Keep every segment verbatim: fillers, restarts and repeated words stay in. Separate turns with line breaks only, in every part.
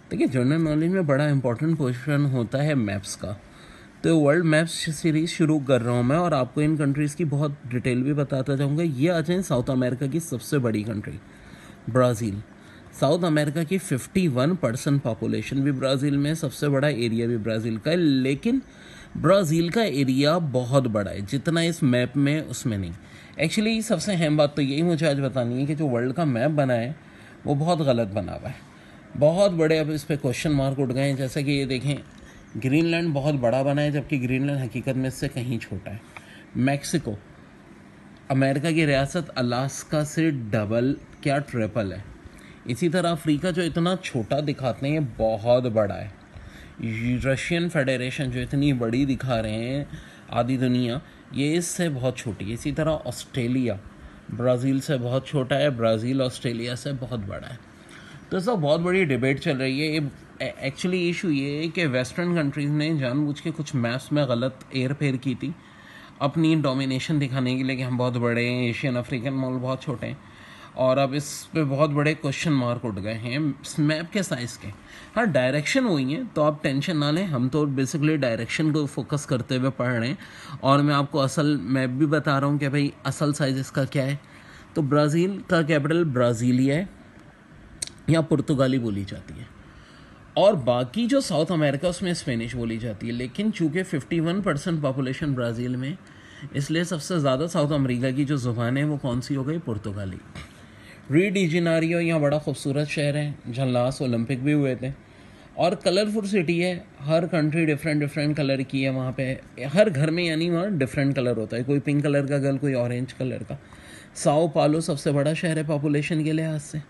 देखिए general knowledge में बड़ा इंपॉर्टेंट पोर्शन होता है मैप्स का। तो वर्ल्ड मैप्स सीरीज शुरू कर रहा हूँ मैं और आपको इन कंट्रीज़ की बहुत डिटेल भी बताता जाऊँगा। ये आ जाए साउथ अमेरिका की सबसे बड़ी कंट्री ब्राज़ील। साउथ अमेरिका की इक्यावन परसेंट पॉपुलेशन भी ब्राज़ील में, सबसे बड़ा एरिया भी ब्राज़ील का है, लेकिन ब्राज़ील का एरिया बहुत बड़ा है जितना इस मैप में उसमें नहीं। एक्चुअली सबसे अहम बात तो यही मुझे आज बतानी है कि जो वर्ल्ड का मैप बना है वो बहुत गलत बना हुआ है। बहुत बड़े अब इस पर क्वेश्चन मार्क उठ गए हैं। जैसे कि ये देखें, ग्रीनलैंड बहुत बड़ा बना है जबकि ग्रीनलैंड हकीकत में इससे कहीं छोटा है। मैक्सिको अमेरिका की रियासत अलास्का से डबल क्या ट्रिपल है। इसी तरह अफ्रीका जो इतना छोटा दिखाते हैं ये बहुत बड़ा है। रशियन फेडरेशन जो इतनी बड़ी दिखा रहे हैं आधी दुनिया, ये इससे बहुत छोटी है। इसी तरह ऑस्ट्रेलिया ब्राज़ील से बहुत छोटा है, ब्राज़ील ऑस्ट्रेलिया से बहुत बड़ा है। तो सब बहुत बड़ी डिबेट चल रही है। ये एक्चुअली इशू ये है कि वेस्टर्न कंट्रीज़ ने जानबूझ के कुछ मैप्स में गलत हेर फेर की थी अपनी डोमिनेशन दिखाने के लिए कि हम बहुत बड़े हैं, एशियन अफ्रीकन मॉल बहुत छोटे हैं, और अब इस पे बहुत बड़े क्वेश्चन मार्क उठ गए हैं मैप के साइज़ के। हाँ, डायरेक्शन हुई है तो आप टेंशन ना लें, हम तो बेसिकली डायरेक्शन को फोकस करते हुए पढ़ रहे हैं और मैं आपको असल मैप भी बता रहा हूँ कि भाई असल साइज़ इसका क्या है। तो ब्राज़ील का कैपिटल ब्राज़ीलिया है या पुर्तगाली बोली जाती है, और बाकी जो साउथ अमेरिका उसमें स्पेनिश बोली जाती है। लेकिन चूँकि इक्यावन परसेंट पॉपुलेशन ब्राज़ील में, इसलिए सबसे ज़्यादा साउथ अमेरिका की जो ज़ुबान है वो कौन सी हो गई, पुर्तगाली। री डी जेनेरियो यहाँ बड़ा खूबसूरत शहर है जहाँ लास्ट ओलंपिक भी हुए थे, और कलरफुल सिटी है। हर कंट्री डिफरेंट डिफरेंट कलर की है वहाँ पे, हर घर में यानी वहाँ डिफरेंट कलर होता है, कोई पिंक कलर का घर, कोई ऑरेंज कलर का। साओ पालो सबसे बड़ा शहर है पॉपुलेशन के लिहाज से।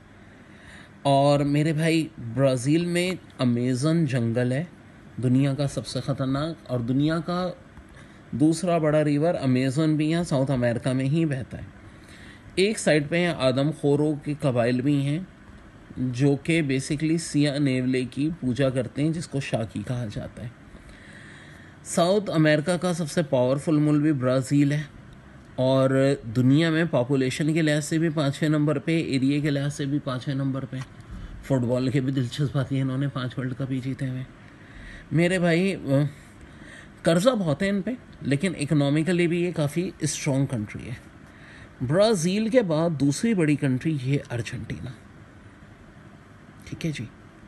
और मेरे भाई ब्राज़ील में अमेज़न जंगल है, दुनिया का सबसे ख़तरनाक, और दुनिया का दूसरा बड़ा रिवर अमेज़न भी यहाँ साउथ अमेरिका में ही बहता है। एक साइड पे यहाँ आदमखोरों के कबाइल भी हैं जो कि बेसिकली सिया नेवले की पूजा करते हैं जिसको शाकी कहा जाता है। साउथ अमेरिका का सबसे पावरफुल मुल्क भी ब्राज़ील है और दुनिया में पॉपुलेशन के लिहाज से भी पाँचवें नंबर पे, एरिया के लिहाज से भी पाँचवें नंबर पे। फुटबॉल के भी दिलचस्प बात है, इन्होंने पाँच वर्ल्ड कप ही जीते हुए। मेरे भाई कर्जा बहुत है इन पे, लेकिन इकोनॉमिकली भी ये काफ़ी स्ट्रॉन्ग कंट्री है। ब्राज़ील के बाद दूसरी बड़ी कंट्री ये अर्जेंटीना, ठीक है जी।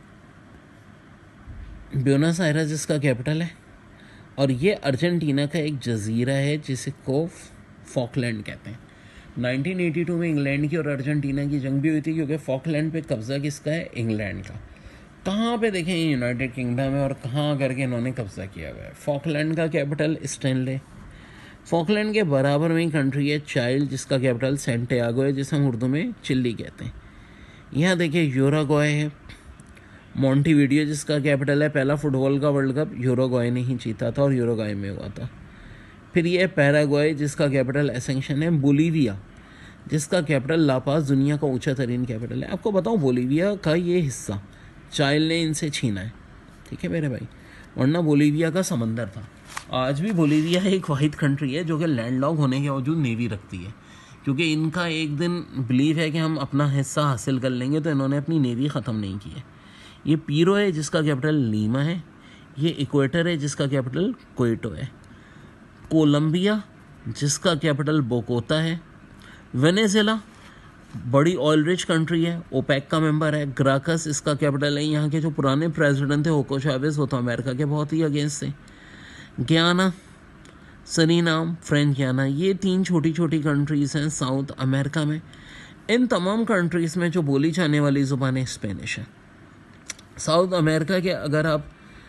ब्यूनस आयर्स इसका कैपिटल है, और ये अर्जेंटीना का एक जजीरा है जिसे को फॉकलैंड कहते हैं। नाइनटीन एटी टू में इंग्लैंड की और अर्जेंटीना की जंग भी हुई थी क्योंकि फॉकलैंड पे कब्जा किसका है, इंग्लैंड का। कहाँ पे देखें, यूनाइटेड किंगडम है, और कहाँ करके इन्होंने कब्जा किया हुआ है। फॉकलैंड का कैपिटल स्टैनले। फॉकलैंड के बराबर में ही कंट्री है चाइल्ड जिसका कैपिटल सेंटियागो है, जिसे हम उर्दू में चिल्ली कहते हैं। यहाँ देखिए यूरुग्वे है, मोंटेविडियो जिसका कैपिटल है। पहला फुटबॉल का वर्ल्ड कप यूरुग्वे ने ही जीता था और यूरुग्वे में हुआ था। फिर ये पैराग्वे जिसका कैपिटल एसेंशन है। बोलीविया जिसका कैपिटल लापास, दुनिया का ऊंचा तरीन कैपिटल है। आपको बताऊं बोलीविया का ये हिस्सा चाइल्ड ने इनसे छीना है, ठीक है मेरे भाई, वरना बोलीविया का समंदर था। आज भी बोलीविया एक वाहिद कंट्री है जो कि लैंडलॉक होने के बावजूद नेवी रखती है, क्योंकि इनका एक दिन बिलीव है कि हम अपना हिस्सा हासिल कर लेंगे, तो इन्होंने अपनी नेवी ख़त्म नहीं की है। ये पीरो है जिसका कैपिटल लीमा है। ये इक्वेटर है जिसका कैपिटल क्वेटो है। कोलंबिया जिसका कैपिटल बोकोता है। वेनेजुएला बड़ी ऑयल रिच कंट्री है, ओपेक का मेंबर है। ग्राकस इसका कैपिटल है। यहाँ के जो पुराने प्रेसिडेंट थे हुगो चावेज़, वो तो अमेरिका के बहुत ही अगेंस्ट थे। गयाना, सरीनाम, फ्रेंच गयाना, ये तीन छोटी छोटी कंट्रीज़ हैं साउथ अमेरिका में। इन तमाम कंट्रीज़ में जो बोली जाने वाली ज़ुबान स्पेनिश है। साउथ अमेरिका के अगर आप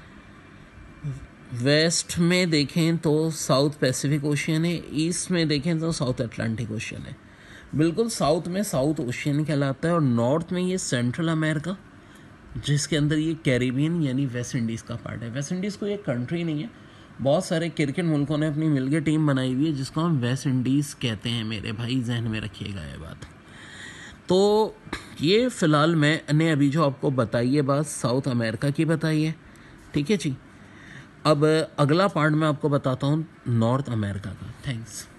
वेस्ट में देखें तो साउथ पैसिफिक ओशियन है, ईस्ट में देखें तो साउथ अटलांटिक ओशियन है। बिल्कुल साउथ में साउथ ओशियन कहलाता है, और नॉर्थ में ये सेंट्रल अमेरिका जिसके अंदर ये कैरिबियन यानी वेस्ट इंडीज़ का पार्ट है। वेस्ट इंडीज़ कोई एक कंट्री नहीं है, बहुत सारे क्रिकेट मुल्कों ने अपनी मिलकर टीम बनाई हुई है जिसको हम वेस्ट इंडीज़ कहते हैं मेरे भाई, जहन में रखिएगा ये बात। तो ये फ़िलहाल मैंने अभी जो आपको बताई है बात साउथ अमेरिका की बताई है, ठीक है जी। अब अगला पार्ट मैं आपको बताता हूँ नॉर्थ अमेरिका का। थैंक्स।